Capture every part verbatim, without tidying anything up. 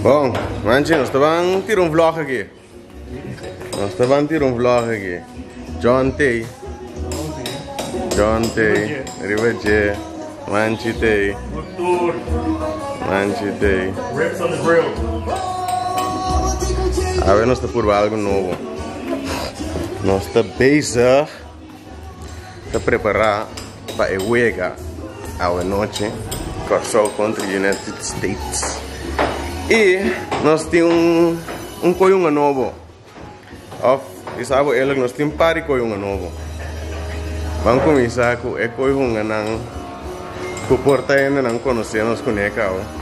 Bom, manche, nós estamos a tirar um vlog aqui. Nós estamos a tirar um vlog aqui. John Tay. John Tay. Riverje. Manche Tay. Manche Tay. Rips on the grill. Agora nós estamos por algo novo. Nós estamos bezig a preparar para a huelga à noite contra os United States. E nós temos um, um coiunga novo. Of, e sabe ele que nós temos um par de coiunga novo. Vamos começar com o coiunga não que o porta ainda não conhecemos com ele.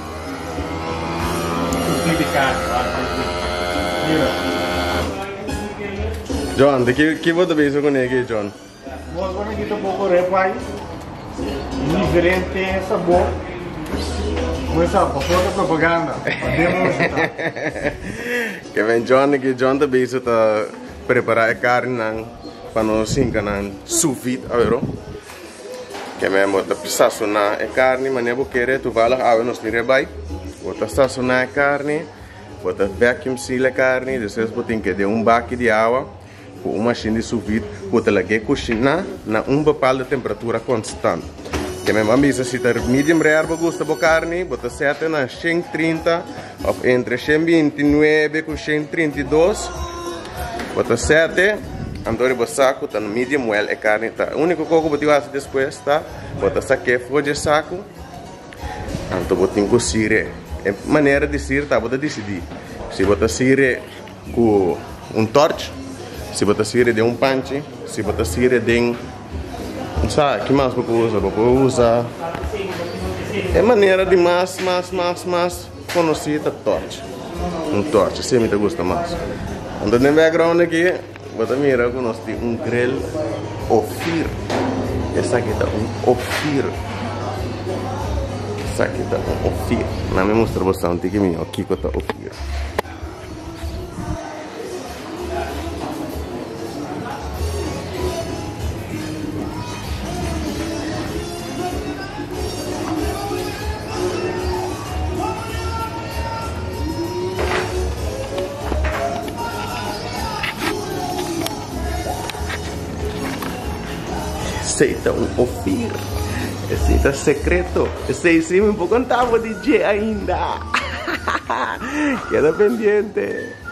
John, de que que você pensa com ele, John? Agora aqui tá um pouco repai, diferente sabor. Começar para fora propaganda. Que vem John aqui, John tá pensa tá preparar a carne não para nós cinco não sous vide, agora. Que mesmo tá sazonar a carne, mas nem vou querer tu vai lá agora nós tira vai. Bota sazonar a carne, bota vacuum seal a carne, depois botem que de um baque de água. Uma machine de sous vide, bota lá que cozinhar na um papel de temperatura constante. Que mesmo a mesa se tá medium rare para gosta da carne, bota sete na cento e trinta, ou entre cento e vinte e nove com cento e trinta e dois, bota sete, andore o saco tá no medium well a carne tá. O único coco que eu faço depois tá, bota saque fogo de saco, então bota em cozir. É maneira de ser tá, bota decidir. Se bota sire com um torch, se bota sire de um panche, se bota sire de um... Não sabe, que mais você usa? Você usa... É maneira de mais, mais, mais, mais conhecida torch. Um torch, assim me gusta mais. Quando tem background aqui, você mira que nós temos um grill Ophir. Essa aqui tá um Ophir. Essa aqui tá um Ophir. Não me mostra você um tique minha, aqui que tá Ophir. Aceita um Ophir. Aceita secreto. Esse sim me vou contar o D J ainda. Queda pendiente.